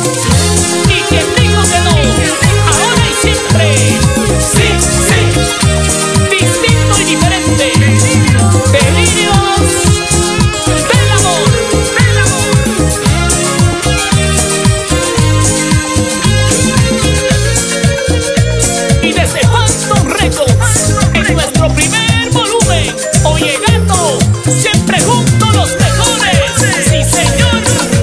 Y quien dijo que no, ahora y siempre. Sí, sí. Distinto y diferente. Delirios del amor. Y desde Phantom Records, en nuestro primer volumen, hoy llegando, siempre juntos los mejores. Sí, señor.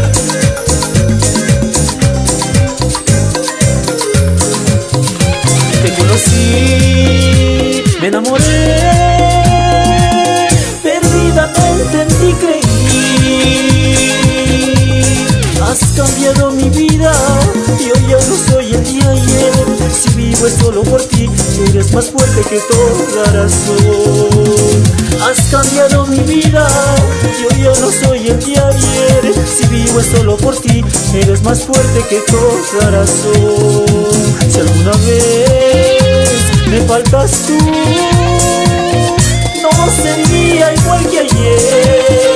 Te conocí, me enamoré, perdidamente en ti creí. Has cambiado mi vida y hoy ya no soy el de ayer. Si vivo es solo por ti, eres más fuerte que toda razón. Has cambiado mi vida y hoy ya no soy el de ayer. Si vivo es solo por ti, eres más fuerte que toda razón. Si alguna vez me faltas tú, no sería igual que ayer.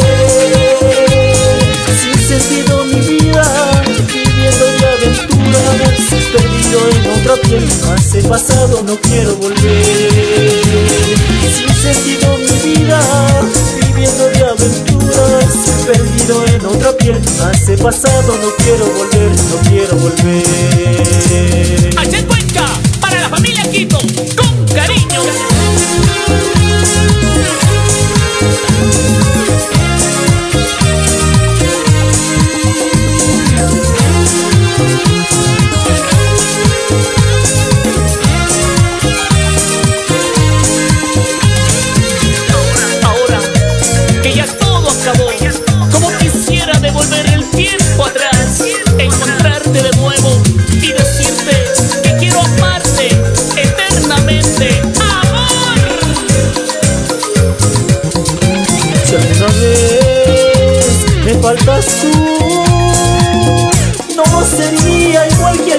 Sin sentido mi vida, viviendo de aventuras, perdido en otra piel, hace pasado no quiero volver. Sin sentido mi vida, viviendo de aventuras, perdido en otra piel, hace pasado no quiero volver, no quiero volver. Allá en Cuenca, para la familia Quito, con cariño. Ahora que ya todo acabó, como quisiera devolver el tiempo atrás, encontrarte de nuevo y decirte que quiero amarte eternamente. ¡Amor! Si alguna vez me faltas tú, no sería igual que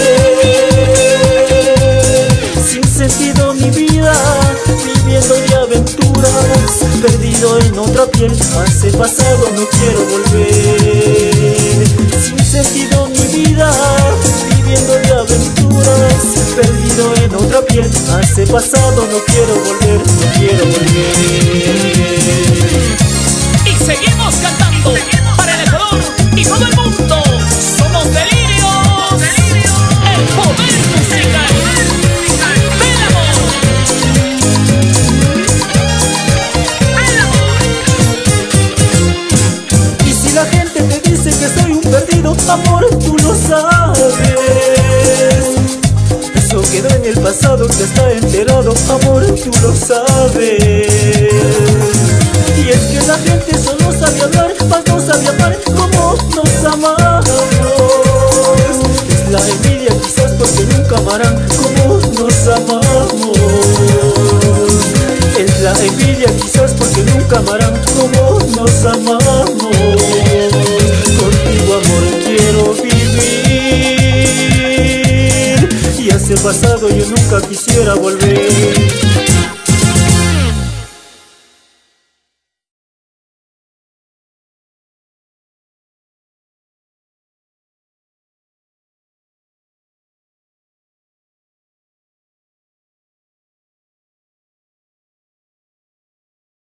ayer. Sin sentido mi vida, viviendo de aventuras, perdido en otra piel, hace pasado no quiero volver. Sin sentido mi vida, viviendo de aventuras, perdido en otra piel, hace pasado no quiero volver, no quiero volver. Y seguimos cantando para el Ecuador y todo el mundo. Somos Delirios, el poder musical del amor. Y si la gente te dice que soy un perdido, amor, tú lo sabes. Eso quedó en el pasado, ya está enterado, amor, tú lo sabes. Y es que la gente solo sabe hablar, mas no sabe amar como nos amamos. Es la envidia quizás porque nunca amarán como nos amamos. Es la envidia quizás porque nunca amarán como nos amamos. Contigo amor quiero vivir, y hacia el pasado yo nunca quisiera volver.